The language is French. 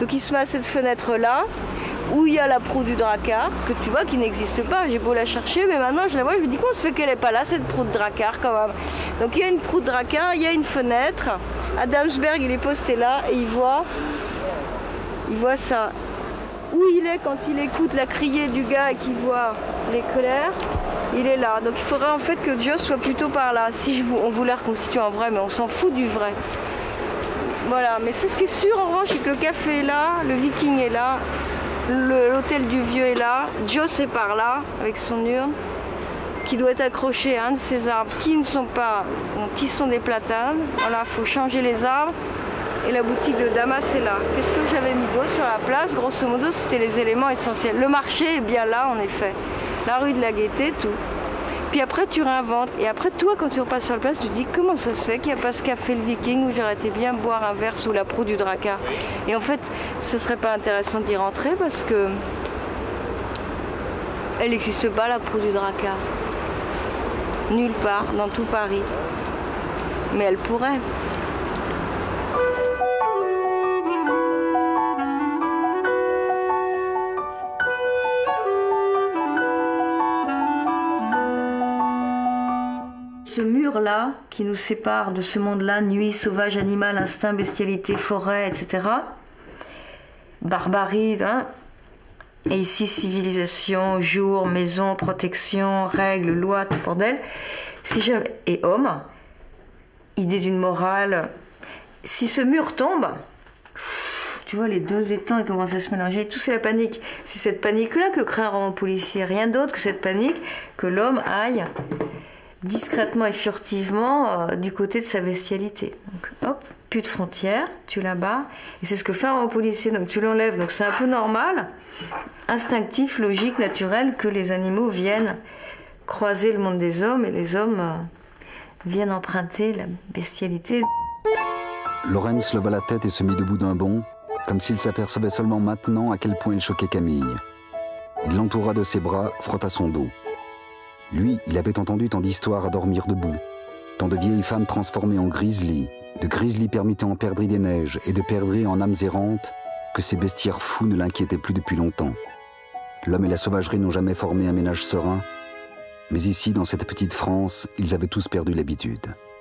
Donc il se met à cette fenêtre-là, où il y a la proue du Drakkar, que tu vois qui n'existe pas. J'ai beau la chercher, mais maintenant je la vois, je me dis comment se fait qu'elle n'est pas là, cette proue de Drakkar quand même. Donc il y a une proue de Drakkar, il y a une fenêtre. Adamsberg, il est posté là et il voit ça. Où il est quand il écoute la criée du gars et qu'il voit l'éclair, il est là. Donc il faudrait en fait que Joss soit plutôt par là. Si on voulait reconstituer en vrai, mais on s'en fout du vrai. Voilà, mais c'est ce qui est sûr en revanche, c'est que le café est là, le Viking est là, l'hôtel du vieux est là, Joss est par là avec son urne, qui doit être accroché à un de ces arbres qui ne sont pas, qui sont des platanes. Voilà, il faut changer les arbres. Et la boutique de Damas est là. Qu'est-ce que j'avais mis d'autre sur la place? Grosso modo, c'était les éléments essentiels. Le marché est bien là, en effet. La rue de la Gaîté, tout. Puis après, tu réinventes. Et après, toi, quand tu repasses sur la place, tu te dis comment ça se fait qu'il n'y a pas ce café le Viking où j'aurais été bien boire un verre sous la proue du Drakkar. Et en fait, ce serait pas intéressant d'y rentrer parce que elle n'existe pas, la proue du Drakkar. Nulle part, dans tout Paris. Mais elle pourrait. Ce mur-là, qui nous sépare de ce monde-là, nuit, sauvage, animal, instinct, bestialité, forêt, etc. Barbarie, hein. Et ici, civilisation, jour, maison, protection, règles, lois, tout bordel. Et homme, idée d'une morale. Si ce mur tombe, tu vois, les deux étangs, ils commencent à se mélanger. Tout, c'est la panique. C'est cette panique-là que crée un roman policier. Rien d'autre que cette panique que l'homme aille discrètement et furtivement du côté de sa bestialité. Donc, hop, plus de frontières, tu la bats. Et c'est ce que fait un roman policier. Donc, tu l'enlèves. Donc, c'est un peu normal, instinctif, logique, naturel que les animaux viennent croiser le monde des hommes et les hommes viennent emprunter la bestialité. Lorenz leva la tête et se mit debout d'un bond, comme s'il s'apercevait seulement maintenant à quel point il choquait Camille. Il l'entoura de ses bras, frotta son dos. Lui, il avait entendu tant d'histoires à dormir debout, tant de vieilles femmes transformées en grizzlies, de grizzlies permettant en perdrix des neiges et de perdrix en âmes errantes, que ces bestiaires fous ne l'inquiétaient plus depuis longtemps. L'homme et la sauvagerie n'ont jamais formé un ménage serein, mais ici, dans cette petite France, ils avaient tous perdu l'habitude.